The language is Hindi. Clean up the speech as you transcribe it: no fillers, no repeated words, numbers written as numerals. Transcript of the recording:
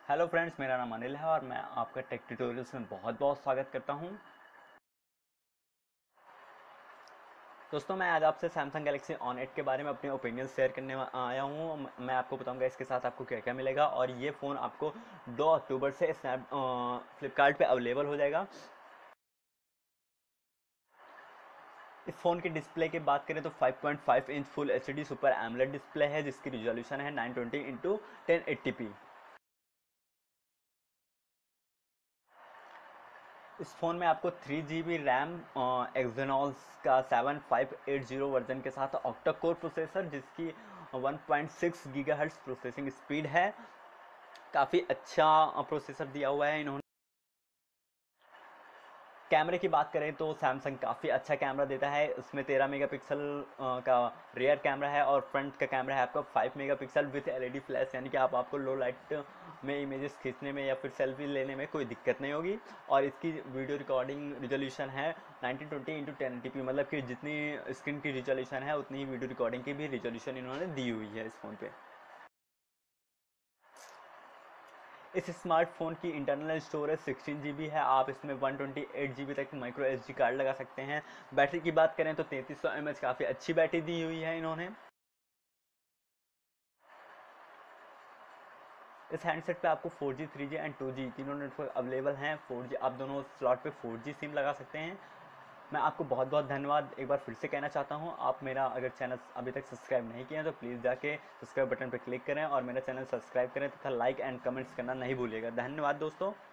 हेलो फ्रेंड्स, मेरा नाम अनिल है और मैं आपका टेक ट्यूटोरियल्स में बहुत बहुत स्वागत करता हूं। दोस्तों, मैं आज आपसे सैमसंग गैलेक्सी ऑन 8 के बारे में अपने ओपिनियन शेयर करने आया हूं। मैं आपको बताऊंगा इसके साथ आपको क्या क्या मिलेगा और ये फ़ोन आपको 2 अक्टूबर से फ्लिपकार्ट पे अवेलेबल हो जाएगा। इस फ़ोन की डिस्प्ले की बात करें तो 5.5 inch full HD super AMOLED display है जिसकी रिजोल्यूशन है 920x1080p। इस फ़ोन में आपको 3 GB रैम एक्जनॉल्स का 7580 वर्जन के साथ ऑक्टा कोर प्रोसेसर जिसकी 1.6 गीगाहर्ट्ज़ प्रोसेसिंग स्पीड है। काफ़ी अच्छा प्रोसेसर दिया हुआ है इन्होंने। कैमरे की बात करें तो सैमसंग काफ़ी अच्छा कैमरा देता है। उसमें 13 मेगापिक्सल का रियर कैमरा है और फ्रंट का कैमरा है आपका 5 मेगापिक्सल विथ एलईडी फ्लैश, यानी कि आपको लो लाइट में इमेजेस खींचने में या फिर सेल्फी लेने में कोई दिक्कत नहीं होगी। और इसकी वीडियो रिकॉर्डिंग रिजोल्यूशन है 1920x1080p, मतलब कि जितनी स्क्रीन की रिजोल्यूशन है उतनी ही वीडियो रिकॉर्डिंग की भी रिजोल्यूशन इन्होंने दी हुई है इस फ़ोन पे। इस स्मार्टफोन की इंटरनल स्टोरेज 16 GB है। आप इसमें 128 GB तक माइक्रो SD कार्ड लगा सकते हैं। बैटरी की बात करें तो 3300 mAh काफ़ी अच्छी बैटरी दी हुई है इन्होंने। इस हैंडसेट पे आपको 4G 3G एंड 2G तीनों नेटवर्क अवेलेबल हैं। 4G आप दोनों स्लॉट पे 4G सिम लगा सकते हैं। मैं आपको बहुत बहुत धन्यवाद एक बार फिर से कहना चाहता हूँ। आप मेरा अगर चैनल अभी तक सब्सक्राइब नहीं किया तो प्लीज़ जाके सब्सक्राइब बटन पर क्लिक करें और मेरा चैनल सब्सक्राइब करें तथा लाइक एंड कमेंट्स करना नहीं भूलिएगा। धन्यवाद दोस्तों।